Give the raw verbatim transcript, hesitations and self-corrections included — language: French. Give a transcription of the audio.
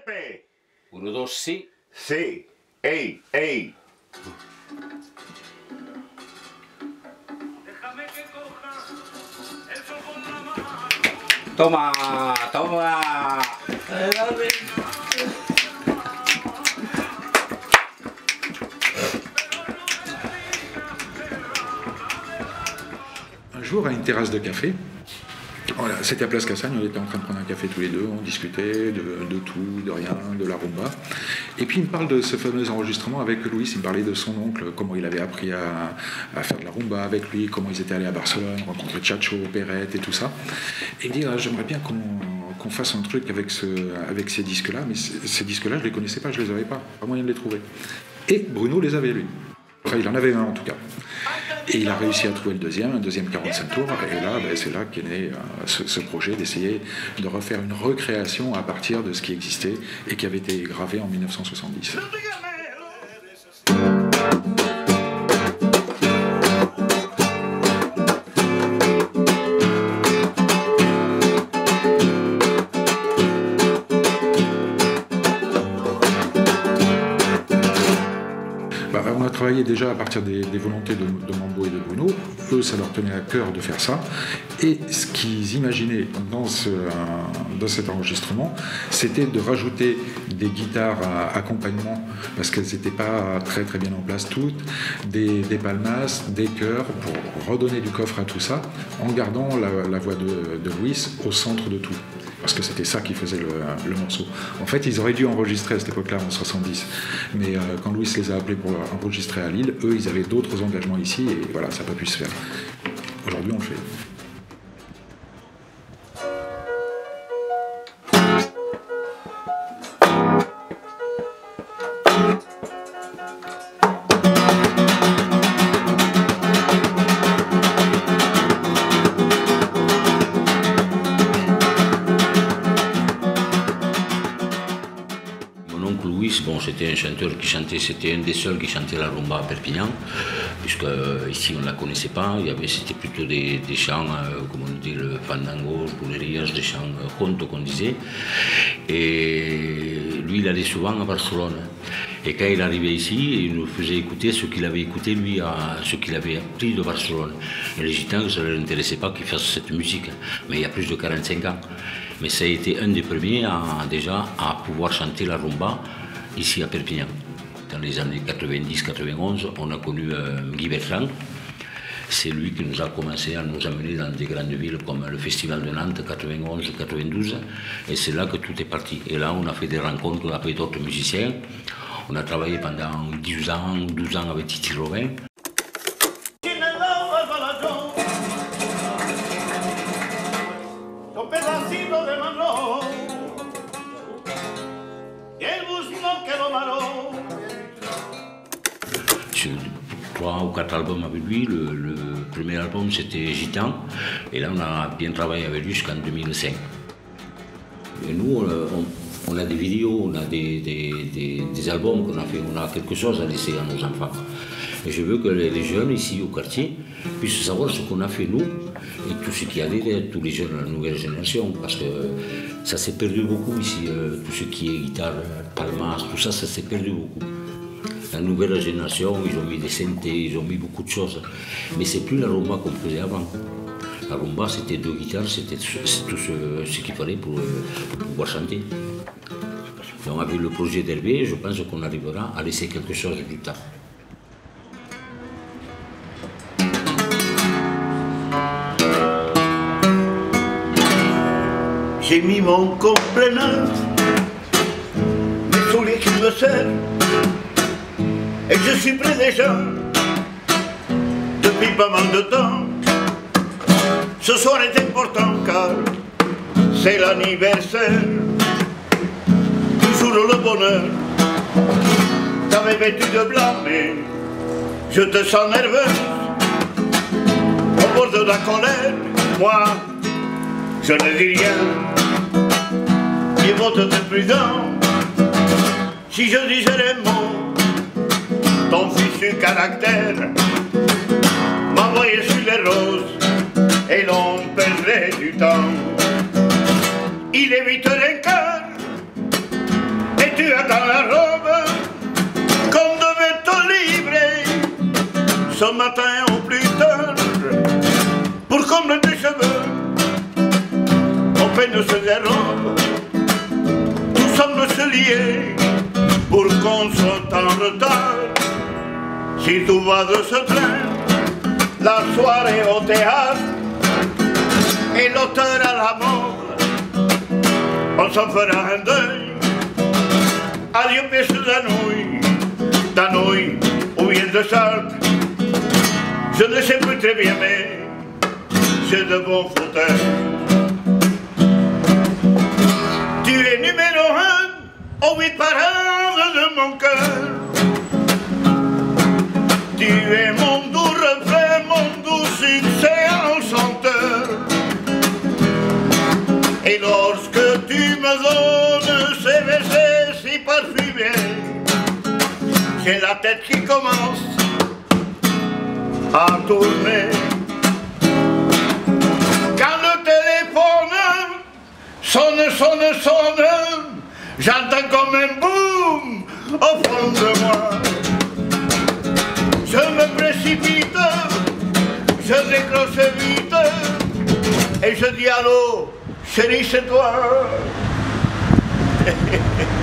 Pepe. Uno, dos, sí. Sí. Ey, ey. Déjame que coja el sol con la mano. Toma, toma. Un jour, à une terrasse de café, voilà, c'était à Place Cassagne, on était en train de prendre un café tous les deux, on discutait de, de tout, de rien, de la rumba. Et puis il me parle de ce fameux enregistrement avec Luis, il me parlait de son oncle, comment il avait appris à, à faire de la rumba avec lui, comment ils étaient allés à Barcelone, rencontrer Chacho, Perrette et tout ça. Et il me dit, ah, j'aimerais bien qu'on qu'on fasse un truc avec, ce, avec ces disques-là, mais ces disques-là, je ne les connaissais pas, je ne les avais pas, pas moyen de les trouver. Et Bruno les avait, lui. Enfin, il en avait un en tout cas. Et il a réussi à trouver le deuxième, un deuxième quarante-cinq tours, et là, ben, c'est là qu'est né euh, ce, ce projet d'essayer de refaire une recréation à partir de ce qui existait et qui avait été gravé en mille neuf cent soixante-dix. On a travaillé déjà à partir des, des volontés de, de Mambo et de Bruno. Eux, ça leur tenait à cœur de faire ça. Et ce qu'ils imaginaient dans, ce, dans cet enregistrement, c'était de rajouter des guitares à accompagnement, parce qu'elles n'étaient pas très très bien en place toutes, des, des palmas, des chœurs, pour redonner du coffre à tout ça, en gardant la, la voix de, de Luis au centre de tout. Parce que c'était ça qui faisait le, le morceau. En fait, ils auraient dû enregistrer à cette époque-là, en soixante-dix. Mais euh, quand Luis les a appelés pour enregistrer à Lille, eux, ils avaient d'autres engagements ici, et voilà, ça n'a pas pu se faire. Aujourd'hui, on le fait. Bon, c'était un chanteur qui chantait, c'était un des seuls qui chantait la rumba à Perpignan, puisque euh, ici on ne la connaissait pas, il y avait, c'était plutôt des, des chants, euh, comme on dit, le fandango, boulerias, des chants euh, contes qu'on disait. Et lui, il allait souvent à Barcelone. Et quand il arrivait ici, il nous faisait écouter ce qu'il avait écouté, lui, à, ce qu'il avait appris de Barcelone. Et les gitans, ça ne leur intéressait pas qu'ils fassent cette musique, mais il y a plus de quarante-cinq ans. Mais ça a été un des premiers à, déjà à pouvoir chanter la rumba ici à Perpignan. Dans les années quatre-vingt-dix quatre-vingt-onze, on a connu euh, Guy Bertrand. C'est lui qui nous a commencé à nous amener dans des grandes villes comme le Festival de Nantes quatre-vingt-onze quatre-vingt-douze. Et c'est là que tout est parti. Et là, on a fait des rencontres avec d'autres musiciens. On a travaillé pendant dix ans, douze ans avec Titi Robin. Sur trois ou quatre albums avec lui, le, le premier album c'était Gitan, et là on a bien travaillé avec lui jusqu'en deux mille cinq. Et nous, on, on a des vidéos, on a des, des, des, des albums qu'on a fait, on a quelque chose à laisser à nos enfants. Et je veux que les, les jeunes ici au quartier puissent savoir ce qu'on a fait nous et tout ce qui allait, tous les jeunes, la nouvelle génération, parce que ça s'est perdu beaucoup ici, tout ce qui est guitare, palmas, tout ça, ça s'est perdu beaucoup. La nouvelle génération, ils ont mis des synthés, ils ont mis beaucoup de choses, mais c'est plus la rumba qu'on faisait avant. La rumba, c'était deux guitares, c'était tout ce, ce qu'il fallait pour, pour pouvoir chanter. Donc avec le projet d'Hervé, je pense qu'on arrivera à laisser quelque chose plus tard. J'ai mis mon complet neuf, mes souliers qui me serrent, et je suis prêt déjà, depuis pas mal de temps. Ce soir est important car c'est l'anniversaire, toujours le bonheur. T'avais vêtu de blanc mais je te sens nerveuse, au bord de la colère, moi je ne dis rien. Il vaut être prudent si je disais les mots. Ton fichu caractère m'envoyait sur les roses et l'on perdrait du temps. Il est huit heures quinze, tu attends la robe qu'on devait te livrer ce matin au plus tard pour combler tes cheveux. On peine se dérobe, tout semble se lier pour qu'on soit en retard. Si tout va de ce train, la soirée au théâtre et l'auteur à la mort, on s'en fera un deuil. Adieu pêche d'Anouilh, d'Anouilh ou bien de Chartres, je ne sais plus très bien mais c'est de bons fauteuils. Tu es numéro un aux huit parades de mon cœur. Tu es mon doux refrain, mon doux succès enchanteur. Et lorsque tu me donnes ces versets si parfumés, j'ai la tête qui commence à tourner. Quand le téléphone sonne, sonne, sonne, j'entends comme un boum au fond de moi. Je me précipite, je décroche vite et je dis allô, chérie, c'est toi.